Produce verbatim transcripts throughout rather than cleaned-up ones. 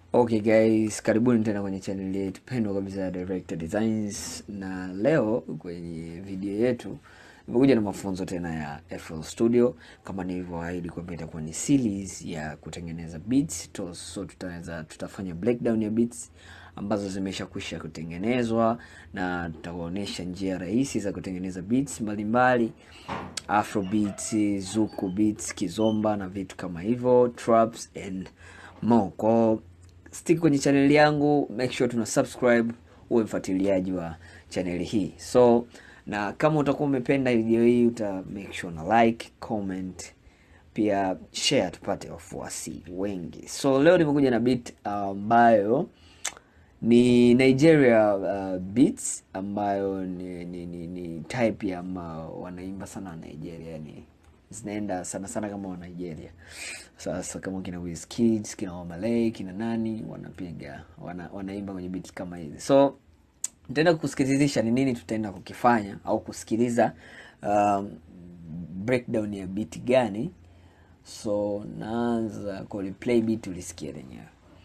Okay guys, karibuni tena kwenye channel yetu pendwa kabisa ya Director Designs, na leo kwenye video yetu nimekuja na mafunzo tena ya F L Studio. Kama nilivyoahidi kwamba itakuwa ni series ya kutengeneza beats to, so tutaweza tutafanya breakdown ya beats ambazo zimeshakwisha kutengenezwa, na tutawaonesha njia rahisi za kutengeneza beats mbalimbali, Afrobeats, Zuku beats, kizomba na vitu kama hivyo, traps and more. Kwa stick kwenye channel yangu, make sure tuna subscribe, uwe mfuatiliaji wa channel hii. So na kama utakuwa umependa video hii, uta make sure na like, comment, pia share tupate wafuasi wengi. So leo nimekuja na beat ambayo uh, ni Nigeria uh, beats ambayo ni, ni, ni, ni type ya ma, wanaimba sana Nigeria, yani zinaenda sana sana kama wa Nigeria. Sasa kama kina Wizikid, kina Omah, kina nani wanapiga wana, wanaimba kwenye beats kama hizi. So nitaenda kusikilizisha ni nini tutaenda kukifanya au kusikiliza um, breakdown ya beat gani. So naanza kwa play beat ulisikia lenyewe.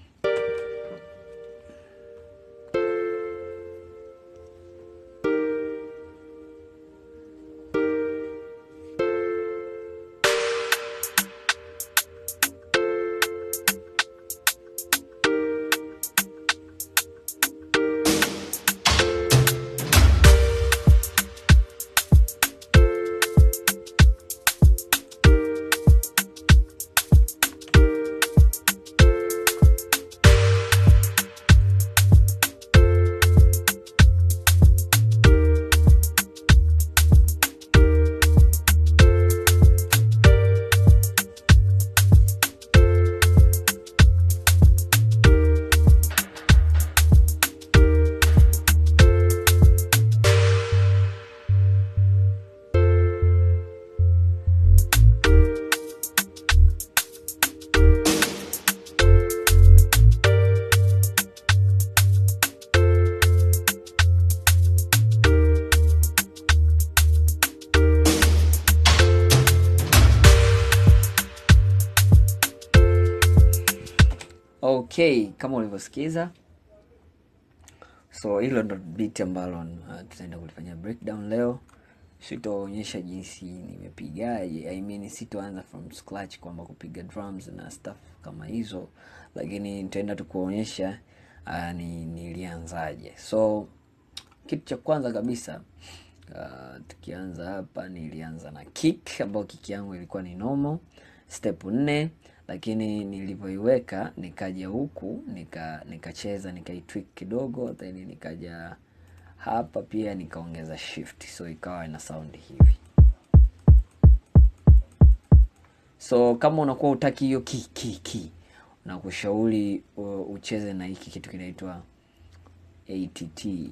Okay, kama ulivyosikiza, so hilo ndo beat ambalo uh, tutaenda kulifanya breakdown leo. Sitaonyesha jinsi nimepigaje, I mean sitoanza from scratch kwamba kupiga drums na stuff kama hizo, lakini nitaenda tu kuonyesha uh, ni nilianzaje. So kitu cha kwanza kabisa, uh, tukianza hapa, nilianza na kick ambayo kick yangu ilikuwa ni normal step nne, lakini nilipoiweka nikaja huku nika nikacheza nikaitweak kidogo, then nikaja hapa pia nikaongeza shift, so ikawa ina sound hivi. So kama unakuwa utaki hiyo ki ki ki, nakushauri ucheze na hiki kitu kinaitwa A T T.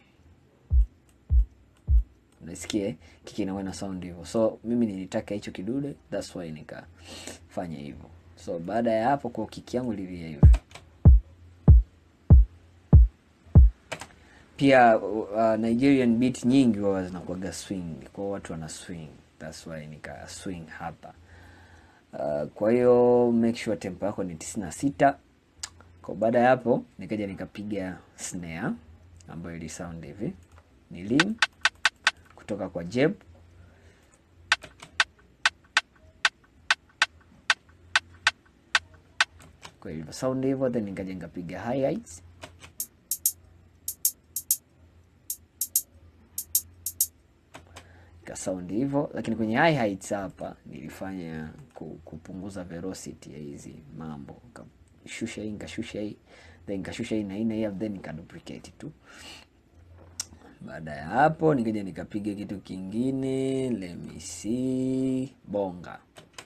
Unasikia kiki inakuwa na sound hivyo. So mimi nilitaka hicho kidude, that's why nikafanya hivyo. So baada ya hapo, kwa kiki yangu ilivyo hivi. Pia uh, Nigerian beat nyingi wao zinakuwa swing, kwa watu wana swing, that's why nika swing hapa. Uh, kwa hiyo make sure tempo yako ni tisini na sita. Kwa baada ya hapo nikaja nikapiga snare ambayo ili sound hivi. Ni lim kutoka kwa Jeb. Kwa hivyo sound hivyo, then nikaja nikapiga highlights. Ka sound hivyo, lakini kwenye highlights hapa nilifanya kupunguza velocity ya hizi mambo. Nikashusha hii, nikashusha hii, then nikashusha hii na hii na hii, then nikaduplicate tu. Baada ya hapo nikaja nikapiga kitu kingine, let me see, bonga.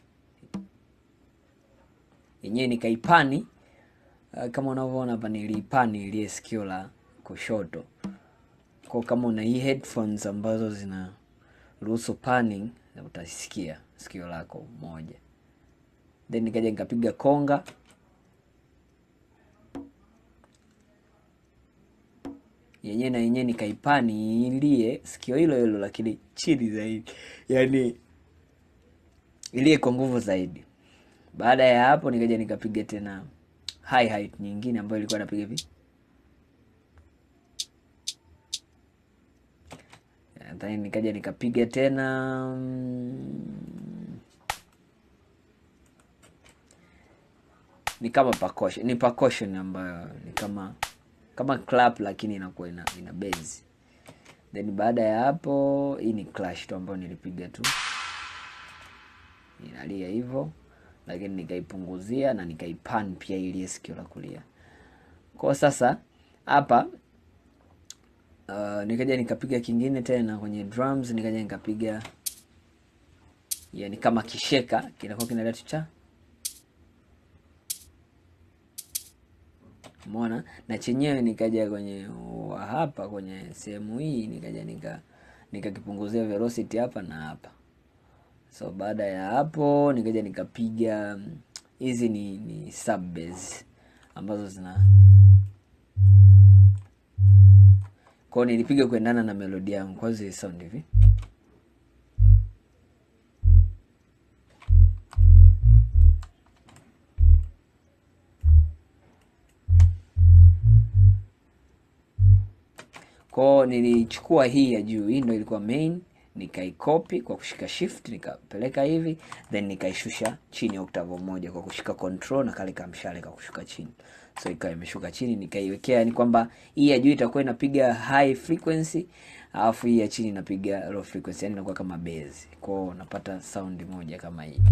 Yenyewe nikaipani, uh, kama unavyoona hapa nilipani ile sikio la kushoto. Kwa kama una hii headphones ambazo zina ruhusu panning, utasikia sikio lako moja. Then nikaja nikapiga konga. Yenyewe na yenyewe nikaipani ilie sikio hilo hilo, lakini chini zaidi, yani ilie kwa nguvu zaidi. Baada ya hapo nikaja nikapiga tena hi-hat nyingine ambayo ilikuwa inapiga hivi. Then nikaja nikapiga tena um, ni kama percussion, ni percussion ambayo ni kama kama clap lakini inakuwa ina, ina bass. Then baada ya hapo hii ni clash tu ambayo nilipiga tu. Inalia hivyo, lakini nikaipunguzia na nikaipan pia ili sikio la kulia. Kwa sasa hapa uh, nikaja nikapiga kingine tena kwenye drums, nikaja nikapiga yani kama kisheka kinakuwa kinaleta cha. Umeona? Na chenyewe nikaja kwenye uh, hapa kwenye sehemu hii nikaja nika nikakipunguzia velocity hapa na hapa. So baada ya hapo nikaja nikapiga hizi ni ni sub bass ambazo zina kwa nilipiga kuendana na melodi yangu. Kwa hiyo sound hivi. Kwa nilichukua hii ya juu, hii ndio ilikuwa main, nikaicopy kwa kushika shift nikapeleka hivi, then nikaishusha chini octave moja kwa kushika control na kale kamshale kwa kushuka chini. So ikawa imeshuka chini, nikaiwekea ni kwamba hii ya juu itakuwa inapiga high frequency, alafu hii ya chini inapiga low frequency, yani inakuwa kama bass. Kwa hiyo unapata sound moja kama hii.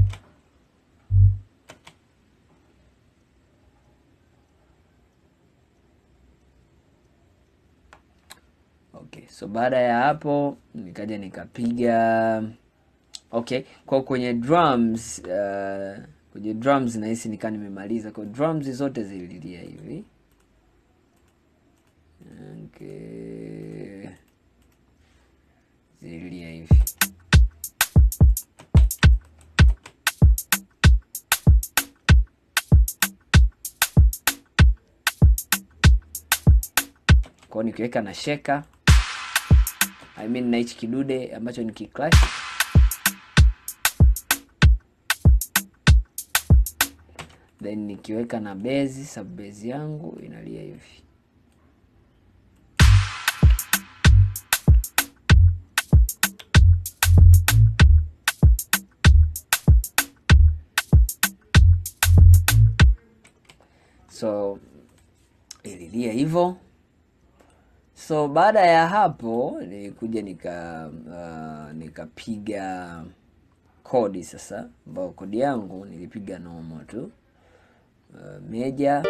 Okay, so baada ya hapo nikaja nikapiga okay, kwa kwenye drums uh, kwenye drums nahisi nikaa nimemaliza. Kwa drums zote zililia hivi. Okay. Zililia hivi. Kwa nikiweka na sheka I mean na hichi kidude ambacho ni kiclash, then nikiweka na bass, sub bass yangu inalia hivi. So ililia hivyo. So baada ya hapo nilikuja nika uh, nikapiga kodi sasa, ambao kodi yangu nilipiga normal tu. Uh, major,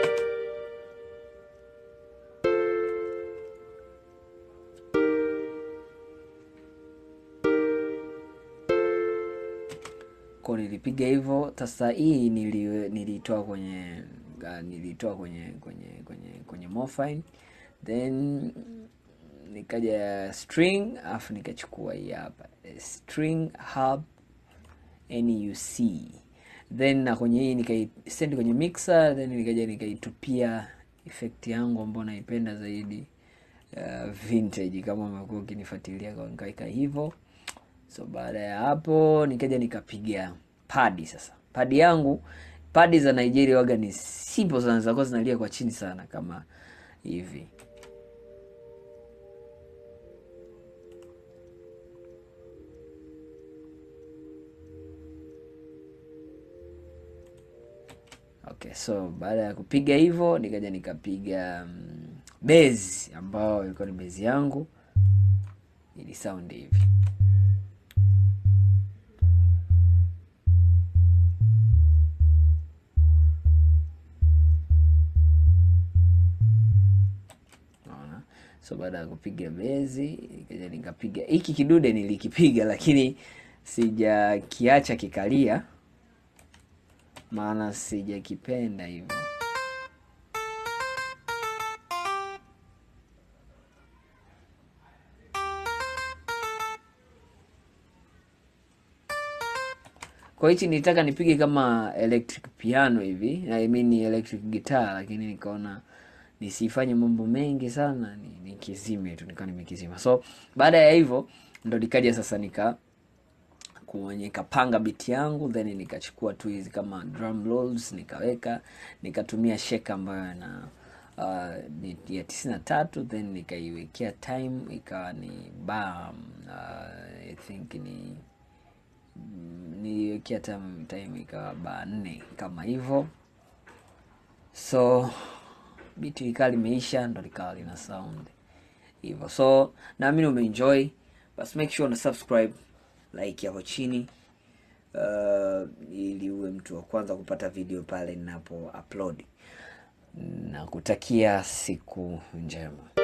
kwa nilipiga hivyo. Sasa hii nili nilitoa kwenye uh, nilitoa kwenye kwenye kwenye kwenye morphine, then nikaja string afu nikachukua hii hapa string hub N U C, then na kwenye hii nikai send kwenye mixer, then nikaja nikaitupia effect yangu ambayo naipenda zaidi, uh, vintage kama umekuwa ukinifuatilia, kwa nikaika hivyo. So baada ya hapo nikaja nikapiga padi. Sasa padi yangu, padi za Nigeria waga ni simple sana, zako zinalia kwa chini sana kama hivi. Okay, so baada ya kupiga hivyo nikaja nikapiga um, bass ambao ilikuwa ni bass yangu, ili sound hivi. Naona. So baada ya kupiga bass nikaja nikapiga hiki kidude, nilikipiga lakini sijakiacha kikalia, maana sijakipenda hivyo. Kwa hichi nilitaka nipige kama electric piano hivi, I mean electric guitar, lakini nikaona nisifanye mambo mengi sana, ni nikizime tu, nikawa nimekizima. So baada ya hivyo ndo nikaja sasa nika nikapanga beat yangu, then nikachukua tu hizi kama drum rolls nikaweka, nikatumia shaker ambayo na uh, ni ya tisini na tatu, then nikaiwekea time ikawa ni bam, uh, I think ni niwekea time, time ikawa ba nne kama hivyo. So beat ikali imeisha, ndo likawa lina sound hivyo. So naamini umeenjoy, basi make sure una subscribe, like hapo chini, uh, ili uwe mtu wa kwanza kupata video pale ninapo upload. Na kutakia siku njema.